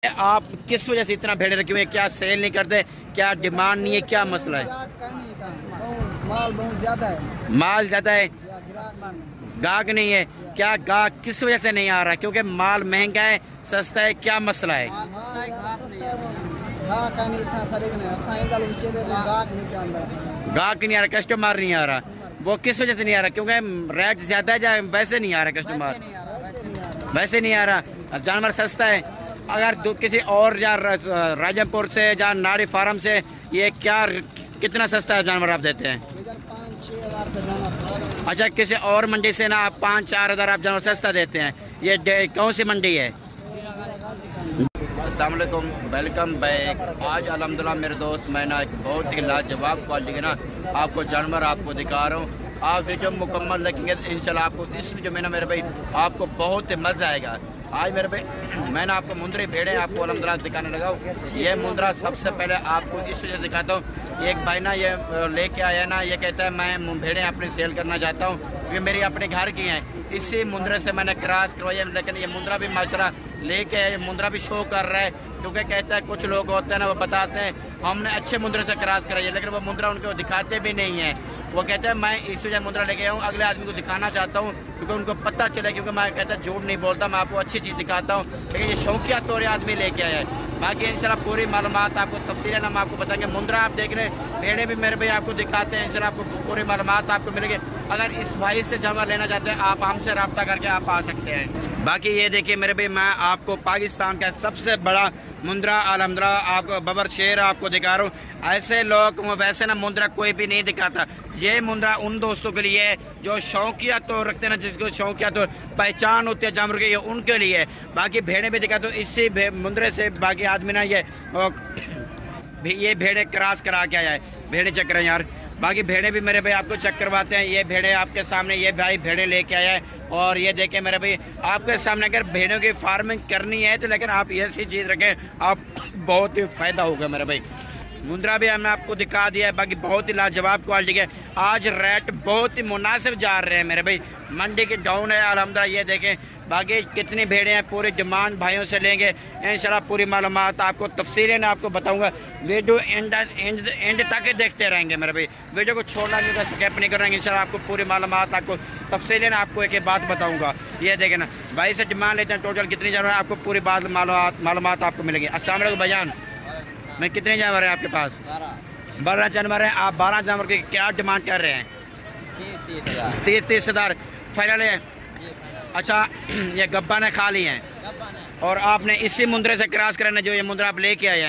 आप किस वजह से इतना भेड़े रखे हुए हैं? क्या सेल नहीं करते, क्या डिमांड नहीं है, क्या मसला है? माल बहुत ज्यादा है। माल ज़्यादा है, गाहक नहीं है। क्या गाहक किस वजह से नहीं आ रहा? क्योंकि माल महंगा है, सस्ता है, क्या मसला है? गाहक नहीं आ रहा, कस्टमर नहीं आ रहा। वो किस वजह से नहीं आ रहा? क्योंकि रेट ज़्यादा है या वैसे नहीं आ रहा कस्टमर? वैसे नहीं आ रहा। अब जानवर सस्ता है। अगर किसी और या राजमपुर से या नाड़ी फार्म से ये क्या कितना सस्ता है जानवर आप देते हैं? 5-6 अच्छा, किसी और मंडी से ना आप 5-4 हज़ार आप जानवर सस्ता देते हैं। ये कौन सी मंडी है? अस्सलाम वालेकुम, वेलकम बैक। आज अल्हम्दुलिल्लाह मेरे दोस्त मैं ना एक बहुत ही लाजवाब क्वालिटी के ना आपको जानवर आपको दिखा रहा हूँ। आप वीडियो मुकम्मल देखेंगे तो इंशाल्लाह आपको इस वीडियो में ना मेरे भाई आपको बहुत ही मज़ा आएगा। आज मेरे भाई मैं ना आपको मुंद्री भेड़े आपको अल्हम्दुलिल्लाह दिखाने लगा हूँ। ये मुंद्रा सबसे पहले आपको इस वजह से दिखाता हूँ। एक भाई ना ये लेके आया ना, ये कहता है मैं भेड़े अपनी सेल करना चाहता हूँ क्योंकि मेरी अपने घर की हैं। इसी मुंद्रे से मैंने क्रॉस करवाई है, लेकिन ये मुंद्रा भी माशाल्लाह लेके ये मुंद्रा भी शो कर रहा है क्योंकि कहता है कुछ लोग होते हैं ना वो बताते हैं हमने अच्छे मुंद्रे से क्रॉस कराई है, लेकिन वो मुंद्रा उनको दिखाते भी नहीं है। वो कहते हैं मैं इस वजह मुंद्रा लेके आया हूँ, अगले आदमी को दिखाना चाहता हूँ क्योंकि उनको पता चले, क्योंकि मैं कहता है झूठ नहीं बोलता, मैं आपको अच्छी चीज़ दिखाता हूँ। लेकिन ये शौकिया तौर आदमी लेके आया है। बाकी इंशाल्लाह पूरी मालूमात आपको तफसीलन हम आपको बताएंगे। मुंद्रा आप देख रहे हैं, भेड़े भी मेरे भाई आपको दिखाते हैं। इंशाल्लाह आपको पूरी मालूमात आपको मिलेगी। अगर इस भाई से जानवर लेना चाहते हैं आप हमसे रब्ता करके आप आ सकते हैं। बाकी ये देखिए मेरे भाई मैं आपको पाकिस्तान का सबसे बड़ा मुंद्रा अल्हम्दुलिल्लाह आपको बबर शेर आपको दिखा रहा हूँ। ऐसे लोग वैसे ना मुंद्रा कोई भी नहीं दिखाता। ये मुंद्रा उन दोस्तों के लिए है जो शौकिया तो रखते हैं ना, जिसको शौकिया तो पहचान होती है जानवर की, ये उनके लिए है। बाकी भेड़े भी दिखाते तो इसी मुंद्रे से बाकी आदमी ना ये भेड़े क्रॉस करा के आया है। भेड़े चेक करें यार। बाकी भेड़े भी मेरे भाई आपको चेक करवाते हैं। ये भेड़े आपके सामने ये भाई भेड़े लेके आया है और ये देखें मेरे भाई आपके सामने अगर भेड़ों की फार्मिंग करनी है तो लेकिन आप ऐसी चीज़ रखें, आप बहुत ही फ़ायदा होगा मेरे भाई। मुंद्रा भी हमने आपको दिखा दिया है। बाकी बहुत ही लाजवाब क्वालिटी के आज रेट बहुत ही मुनासिब जा रहे हैं मेरे भाई। मंडी की डाउन है अल्हम्दुलिल्लाह। ये देखें बाकी कितनी भेड़ें हैं, पूरी डिमांड भाइयों से लेंगे इंशाल्लाह। पूरी मालूमात आपको तफसीलें आपको बताऊंगा। वीडियो एंड तक देखते रहेंगे मेरे भाई, वीडियो को छोड़ना नहीं, स्किप नहीं करेंगे इंशाल्लाह। आपको पूरी मालूमात आपको तफसीलें आपको एक बात बताऊँगा। ये देखें ना भाई से डिमांड लेते हैं टोटल कितनी जानवर है, आपको पूरी बात मालूमात आपको मिलेगी। अस्सलाम वालेकुम भाईजान, मैं कितने जानवर हैं आपके पास? 12 जानवर हैं। आप 12 जानवर की क्या डिमांड कर रहे हैं? 30 हज़ार फाइनल है। अच्छा, ये गब्बा ने खा लिए हैं और आपने इसी मुंद्रे से क्रॉस करना जो ये मुंद्रा आप लेके आए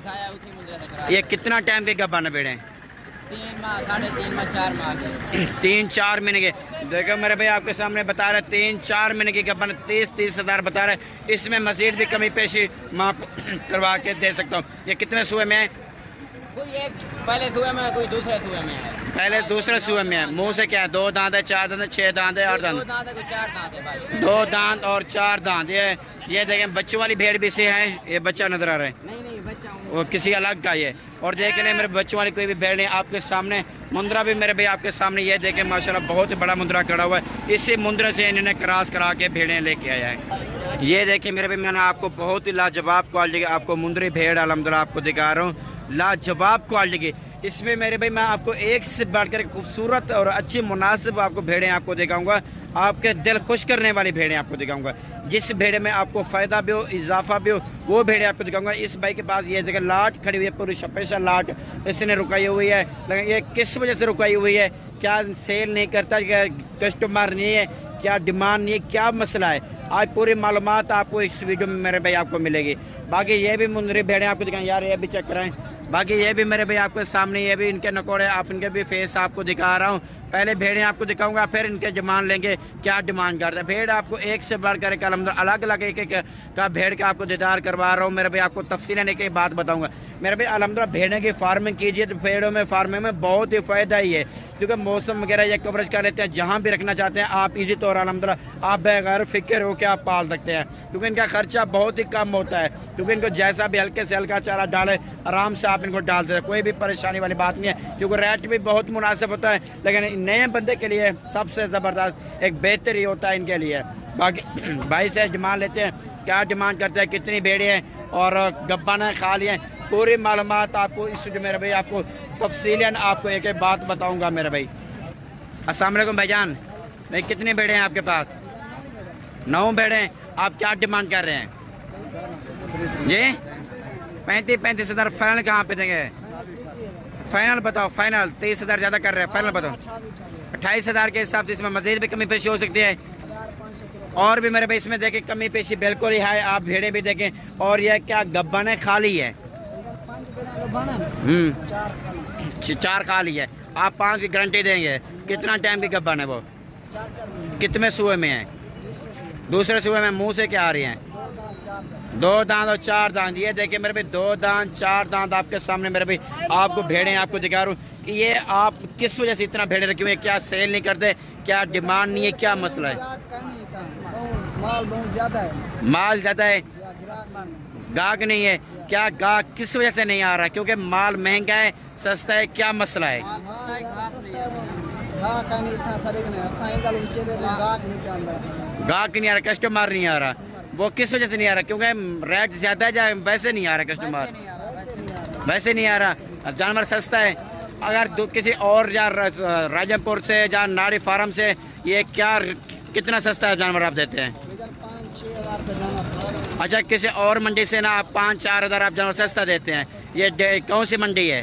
हैं। ये कितना टाइम के गब्बा ने भेड़े? 3 माह, 3.5 माह, 4 माह के। 3-4 महीने के। देखो मेरे भाई आपके सामने बता रहे 3-4 महीने की गब्बा ने 30 हज़ार बता रहे। इसमें मजीद भी कमी पेशी मैं करवा के दे सकता हूँ। ये कितने सूए में है? कोई एक पहले सूए में, कोई दूसरे सूए में है। पहले दूसरे सूए में है। मुंह से क्या है? 2 दांत है, 4 दांत है, 6 दांत है, 8 दांत? 2 दांत है, कोई 4 दांत है भाई। 2 दांत और 4 दांत। ये देखें बच्चों वाली भेड़ भी से है। ये बच्चा नजर आ रहा है? नहीं बच्चा वो किसी अलग का ये। और देखें मेरे बच्चों वाली कोई भी भेड़ नहीं आपके सामने। मुंद्रा भी मेरे भाई आपके सामने ये देखें माशाल्लाह बहुत ही बड़ा मुंद्रा खड़ा हुआ है। इसी मुंद्रे से इन्होंने क्रॉस करा के भेड़ें लेके आया है। ये देखें मेरे भाई मैंने आपको बहुत ही लाजवाब क्वालिटी की आपको मुंद्री भेड़ अल्हम्दुलिल्लाह आपको दिखा रहा हूँ। लाजवाब क्वालिटी की इसमें मेरे भाई मैं आपको एक से बढ़कर खूबसूरत और अच्छी मुनासिब आपको भेड़ें आपको दिखाऊंगा। आपके दिल खुश करने वाली भेड़ें आपको दिखाऊंगा। जिस भेड़े में आपको फ़ायदा भी हो, इजाफा भी हो, वो भेड़े आपको दिखाऊंगा। इस भाई के पास ये जगह लाट खड़ी हुई है, पूरी स्पेशल लाट इसने रुकाई हुई है। लेकिन ये किस वजह से रुकाई हुई है? क्या सेल नहीं करता, क्या कस्टमर नहीं है, क्या डिमांड नहीं है, क्या मसला है? आज पूरी मालूमात आपको इस वीडियो में मेरे भाई आपको मिलेगी। बाकी ये भी मुंद्री भेड़ें आपको दिखाएं यार, ये भी चेक कराएं। बाकी ये भी मेरे भाई आपके सामने ये भी इनके नकोड़े आप इनके भी फेस आपको दिखा रहा हूँ। पहले भेड़ें आपको दिखाऊंगा, फिर इनके डिमांड लेंगे क्या डिमांड करते हैं। भेड़ आपको एक से बढ़कर एक अलग अलग एक का भेड़ का आपको दीदार करवा रहा हूँ मेरे भाई। आपको तफसीलन एक बात बताऊंगा मेरे भाई। अल्हम्दुलिल्लाह भेड़ों की फार्मिंग कीजिए तो भेड़ों में फार्मिंग में बहुत ही फ़ायदा ही है क्योंकि मौसम वगैरह ये कवरेज कर लेते हैं। जहाँ भी रखना चाहते हैं आप इसी तौर अल्हम्दुलिल्लाह आप बगैर फिक्र हो के आप पाल सकते हैं क्योंकि इनका खर्चा बहुत ही कम होता है। क्योंकि इनको जैसा भी हल्के से हल्का चारा डाले आराम से आप इनको डाल देते, कोई भी परेशानी वाली बात नहीं है क्योंकि रेट भी बहुत मुनासिब होता है। लेकिन नए बंदे के लिए सबसे ज़बरदस्त एक बेहतर ही होता है इनके लिए। बाकी भाई से डिमांड लेते हैं क्या डिमांड करते हैं, कितनी भेड़े हैं और गब्बाना खाली हैं, पूरी मालूमात आपको इस मेरे भाई आपको तफसीलन आपको एक एक बात बताऊँगा मेरे भाई। अस्सलाम वालेकुम भाईजान, भाई कितनी भेड़े हैं आपके पास? 9 भेड़े हैं। आप क्या डिमांड कर रहे हैं जी? 35 हज़ार। फाइनल कहाँ पे देंगे? फाइनल बताओ, फाइनल 23 हज़ार ज़्यादा कर रहे हैं, फाइनल बताओ। 28 हज़ार के हिसाब से इसमें मज़ीद भी कमी पेशी हो सकती है और भी मेरे भाई इसमें देखें कमी पेशी बिल्कुल ही है। आप भेड़े भी देखें और यह क्या गब्बान खाली है? 4 खाली है। आप 5 की गारंटी देंगे? कितना टाइम की गब्बान है वो? कितने सूए में है? दूसरे सूए में। मुंह से क्या आ रही हैं? 2 दांत और 4 दांत। ये देखिए मेरे भाई 2 दांत 4 दांत आपके सामने मेरे भाई आपको भेड़े आपको दिखा रहा हूँ कि ये आप किस वजह से इतना भेड़े रखे हुए हैं? क्या सेल नहीं करते? क्या डिमांड नहीं है? क्या मसला है? माल बहुत ज़्यादा है। माल ज़्यादा है, गाहक नहीं है। क्या गाहक किस वजह से नहीं आ रहा? क्योंकि माल महंगा है, सस्ता है? क्या मसला है? गाहक नहीं आ रहा, कस्टमर नहीं आ रहा। वो किस वजह से नहीं आ रहा? क्योंकि रेट ज़्यादा है या वैसे नहीं आ रहा कस्टमर? वैसे नहीं आ रहा। जानवर सस्ता है। अगर किसी और या राजमपुर से या नाड़ी फार्म से ये क्या कितना सस्ता है जानवर आप देते हैं? 5-6 हज़ार। अच्छा, किसी और मंडी से ना आप 5-4 हज़ार आप जानवर सस्ता देते हैं। ये कौन सी मंडी है?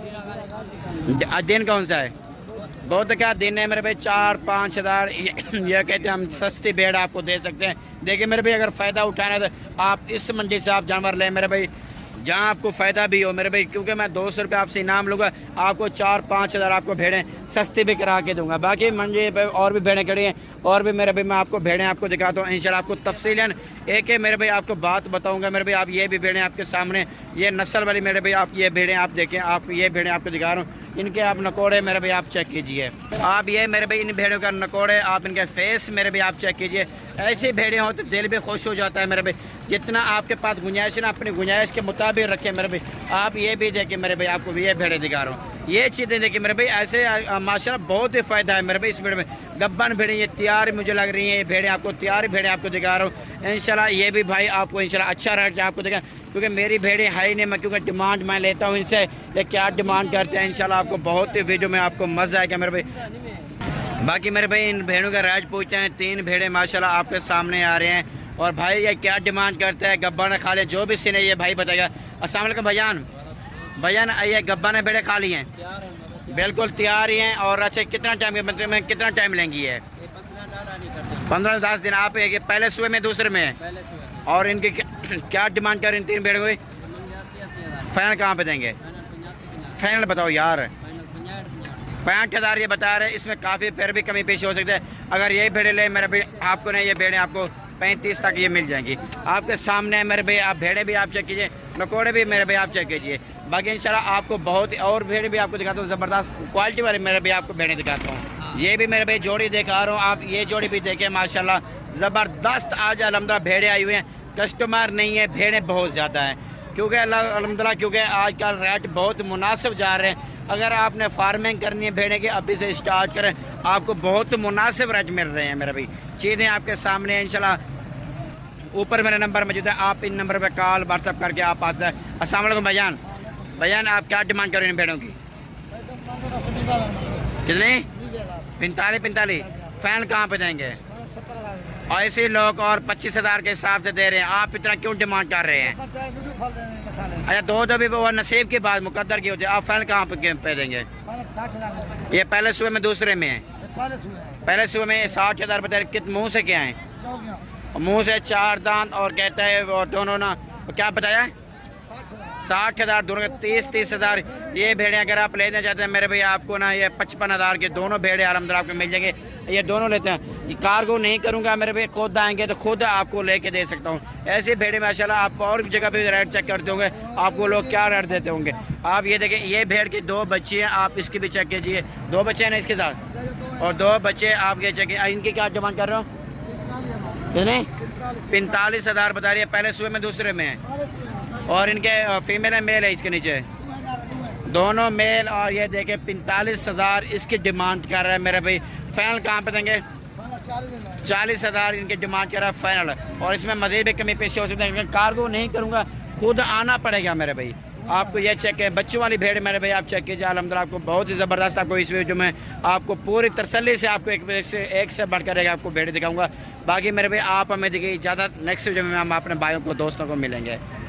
दिन कौन सा है? बहुत क्या दिन है मेरे भाई? 4-5 हज़ार ये कहते हैं हम सस्ती भेड़ आपको दे सकते हैं। देखिए मेरे भाई अगर फ़ायदा उठाना है तो आप इस मंडी से आप जानवर लें मेरे भाई, जहाँ आपको फ़ायदा भी हो मेरे भाई। क्योंकि मैं 200 रुपये आपसे इनाम लूँगा, आपको 4-5 हज़ार आपको भेड़ें सस्ती भी करा के दूँगा। बाकी मंडी पे और भी भेड़ें खड़ी हैं और भी मेरे भाई मैं आपको भेड़ें आपको दिखाता हूँ इंशाल्लाह। आपको तफसीलन एक मेरे भाई आपको बात बताऊँगा मेरे भाई। आप ये भी भेड़ें आपके सामने, ये नस्ल वाली मेरे भाई आप ये भेड़ें आप देखें। आप ये भेड़ें आपको दिखा रहा हूँ, इनके आप नकोड़े मेरे भाई आप चेक कीजिए। आप ये मेरे भाई इन भेड़ों का नकोड़े, आप इनके फेस मेरे भाई आप चेक कीजिए। ऐसी भेड़ें हो तो दिल भी खुश हो जाता है मेरे भाई। जितना आपके पास गुंजाइश है ना, अपनी गुंजाइश के मुताबिक रखें मेरे भाई। आप ये भी देखें मेरे भाई, आपको ये भेड़ें दिखा रहा हूँ, ये चीज़ें देखिए मेरे भाई। ऐसे माशाल्लाह बहुत ही फ़ायदा है मेरे भाई इस भेड़ में। गब्बन भेड़ें ये तैयार मुझे लग रही हैं, ये भेड़ें आपको तैयार भेड़ें आपको दिखा रहा हूँ इंशाल्लाह। ये भी भाई आपको इंशाल्लाह अच्छा रेट आपको दिखा, क्योंकि मेरी भेड़ें है ही नहीं। मैं क्योंकि डिमांड मैं लेता हूँ इनसे, ये क्या डिमांड करते हैं इंशाल्लाह आपको बहुत ही वीडियो में आपको मज़ा आएगा मेरे भाई। बाकी मेरे भाई इन भेड़ों का रेट पूछते हैं। 3 भेड़ें माशाल्लाह आपके सामने आ रहे हैं और भाई ये क्या डिमांड करते हैं, गब्बन खा लें जो भी सीन है ये भाई बताएगा। अस्सलाम वालेकुम भाईजान, भाईजान ये गब्बन भेड़ें खा ली हैं? बिल्कुल तैयार ही हैं। और अच्छा कितना टाइम मतलब में कितना टाइम लेंगी है? 15-10 दिन। आप ये पहले सुबह में दूसरे में? और इनकी क्या डिमांड कर रहे हैं 3 भेड़ों को? फाइनल कहाँ पे देंगे? फाइनल बताओ यार। 65 हज़ार ये बता रहे हैं। इसमें काफ़ी फिर भी कमी पेशी हो सकती है। अगर ये भेड़े ले मेरे भाई आपको नहीं, ये भेड़ें आपको 35 तक ये मिल जाएंगी आपके सामने मेरे भाई। आप भेड़े भी आप चेक कीजिए, नकोड़े भी मेरे भाई आप चेक कीजिए। बाकी इंशाल्लाह आपको बहुत और भेड़े भी आपको दिखाता हूँ, ज़बरदस्त क्वालिटी वाले मेरे भाई आपको भेड़े दिखाता हूँ। ये भी मेरे भाई जोड़ी दिखा रहा हूँ, आप ये जोड़ी भी देखें माशाल्लाह ज़बरदस्त। आज अलहमदुलिल्लाह भेड़े आई हुई हैं, कस्टमर नहीं है, भेड़ें बहुत ज़्यादा हैं क्योंकि अलहमदुलिल्लाह क्योंकि आजकल रेट बहुत मुनासिब जा रहे हैं। अगर आपने फार्मिंग करनी है भेड़े की अभी से स्टार्ट करें, आपको बहुत मुनासिब रेट मिल रहे हैं मेरे भाई। चीज़ें आपके सामने इंशाल्लाह। ऊपर मेरा नंबर मौजूद है, आप इन नंबर पर कॉल व्हाट्सअप करके आप आते हैं। अस्सलाम वालेकुम भाईजान, भाईजान आप क्या डिमांड कर रहे हैं भेड़ों की? कितने? 45। फैन कहाँ पे देंगे? और ऐसे लोग और 25 हज़ार के हिसाब से दे रहे हैं, आप इतना क्यों डिमांड कर रहे हैं? अच्छा 2 भी वो नसीब की बात मुकद्दर की होती है। आप फैन कहाँ पे देंगे? ये पहले सुबह में दूसरे में है? पहले सुबह में 60 हज़ार बता रहे। कित मुँह से क्या है? मुँह से 4 दांत और कहता है वो दोनों ना क्या बताया? 60 हज़ार दोनों के 30 हज़ार। ये भेड़ें अगर आप लेना चाहते हैं मेरे भाई आपको ना ये 55 हज़ार के दोनों भेड़ें अलहमदुलिल्लाह आपको मिल जाएंगे। ये दोनों लेते हैं। ये कार्गो नहीं करूँगा मेरे भाई, खुद आएंगे तो खुद आपको लेके दे सकता हूँ। ऐसे भेड़ें माशाल्लाह आप और भी जगह पे रेट चेक करते होंगे, आपको लोग क्या रेट देते होंगे। आप ये देखें, ये भेड़ की 2 बच्ची हैं, आप इसकी भी चेक कीजिए। 2 बच्चे हैं ना इसके साथ, और 2 बच्चे आप ये चेक। इनकी क्या डिमांड कर रहे हो? कितने? 45 हज़ार बता रही है, पहले सुबह में दूसरे में है। और इनके फीमेल है मेल है इसके नीचे? दोनों मेल। और ये देखें 45 हज़ार इसकी डिमांड कर रहा है मेरे भाई। फैनल कहाँ पे देंगे? 40,000 इनकी डिमांड कर रहा है फाइनल। और इसमें मज़ीद भी कमी पेशी हो सकती है, लेकिन कार्गो नहीं करूँगा, खुद आना पड़ेगा मेरे भाई। आपको ये चेक है, बच्चों वाली भेड़ मेरे भाई, आप चेक कीजिए। अल्हम्दुलिल्लाह आपको बहुत ही ज़बरदस्त, आपको इस वीडियो में आपको पूरी तसल्ली से आपको एक से बढ़ कर आपको भेड़ दिखाऊंगा। बाकी मेरे भाई आप हमें देखिए इजाज़त, नेक्स्ट वीडियो में हम अपने भाइयों को दोस्तों को मिलेंगे।